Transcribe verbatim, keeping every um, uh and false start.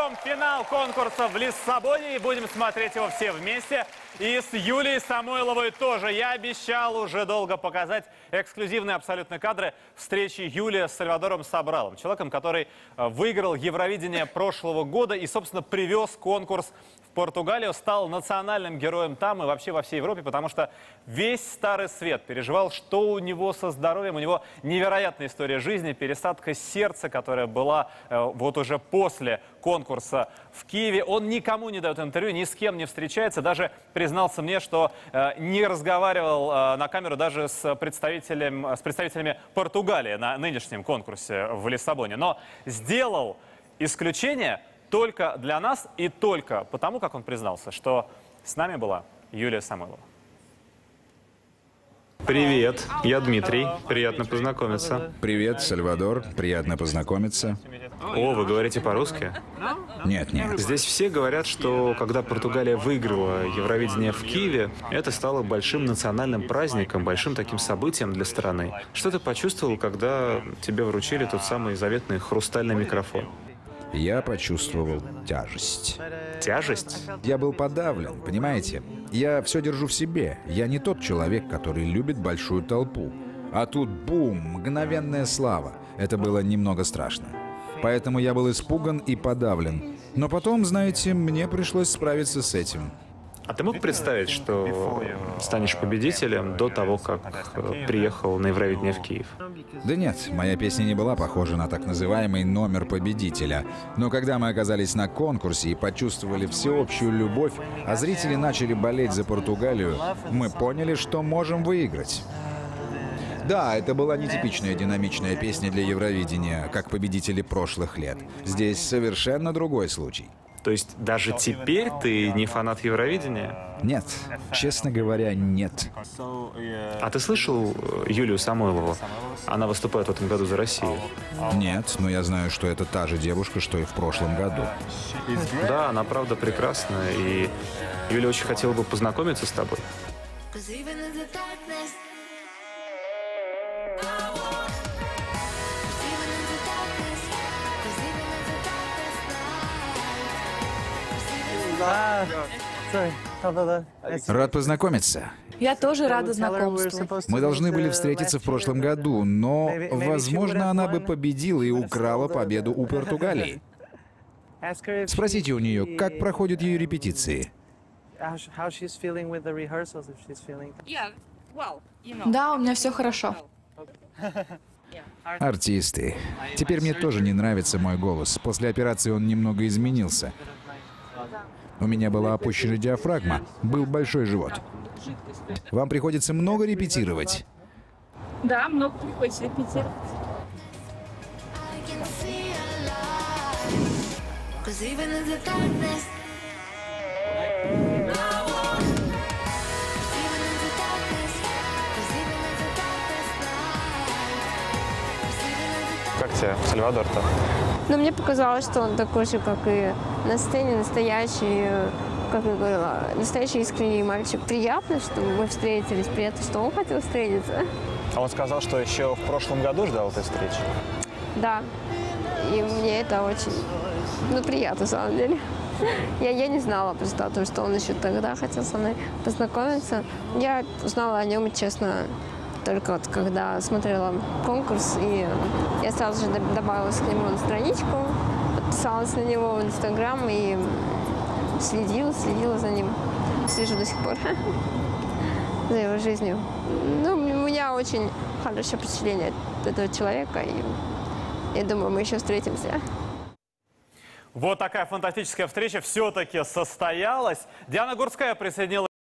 Финал конкурса в Лиссабоне, и будем смотреть его все вместе. И с Юлией Самойловой тоже. Я обещал уже долго показать эксклюзивные абсолютно кадры встречи Юлии с Сальвадором Собралом. Человеком, который выиграл Евровидение прошлого года и, собственно, привез конкурс в Португалию, стал национальным героем там и вообще во всей Европе, потому что весь Старый Свет переживал, что у него со здоровьем. У него невероятная история жизни, пересадка сердца, которая была э, вот уже после конкурса в Киеве. Он никому не дает интервью, ни с кем не встречается, даже признался мне, что э, не разговаривал э, на камеру даже с, представителем, с представителями Португалии на нынешнем конкурсе в Лиссабоне. Но сделал исключение только для нас и только потому, как он признался, что с нами была Юлия Самойлова. Привет, я Дмитрий, приятно познакомиться. Привет, Сальвадор, приятно познакомиться. О, вы говорите по-русски? Нет, нет. Здесь все говорят, что когда Португалия выиграла Евровидение в Киеве, это стало большим национальным праздником, большим таким событием для страны. Что ты почувствовал, когда тебе вручили тот самый заветный хрустальный микрофон? Я почувствовал тяжесть. Тяжесть? Я был подавлен, понимаете? Я все держу в себе. Я не тот человек, который любит большую толпу. А тут бум, мгновенная слава. Это было немного страшно. Поэтому я был испуган и подавлен. Но потом, знаете, мне пришлось справиться с этим. А ты мог представить, что станешь победителем до того, как приехал на Евровидение в Киев? Да нет, моя песня не была похожа на так называемый номер победителя. Но когда мы оказались на конкурсе и почувствовали всеобщую любовь, а зрители начали болеть за Португалию, мы поняли, что можем выиграть. Да, это была нетипичная динамичная песня для Евровидения, как победители прошлых лет. Здесь совершенно другой случай. То есть даже теперь ты не фанат Евровидения? Нет, честно говоря, нет. А ты слышал Юлию Самойлову? Она выступает в этом году за Россию. Нет, но я знаю, что это та же девушка, что и в прошлом году. Да, она правда прекрасная, и Юля очень хотела бы познакомиться с тобой. Рад познакомиться. Я тоже рада знакомству. Мы должны были встретиться в прошлом году, но, возможно, она бы победила и украла победу у Португалии. Спросите у нее, как проходят ее репетиции. Да, у меня все хорошо. Артисты. Теперь мне тоже не нравится мой голос. После операции он немного изменился. У меня была опущена диафрагма, был большой живот. Вам приходится много репетировать? Да, много приходится репетировать. Как тебе, Сальвадор-то? Но мне показалось, что он такой же, как и на сцене, настоящий, как я говорила, настоящий искренний мальчик. Приятно, что мы встретились, приятно, что он хотел встретиться. А он сказал, что еще в прошлом году ждал этой встречи? Да, и мне это очень, ну, приятно, на самом деле. Я, я не знала просто о том, что он еще тогда хотел со мной познакомиться. Я узнала о нем, честно, только вот когда смотрела конкурс, и я сразу же добавилась к нему на страничку, подписалась на него в Инстаграм и следила, следила за ним. Слежу до сих пор за его жизнью. Ну, у меня очень хорошее впечатление от этого человека, и я думаю, мы еще встретимся. Вот такая фантастическая встреча все-таки состоялась. Диана Гурская присоединилась.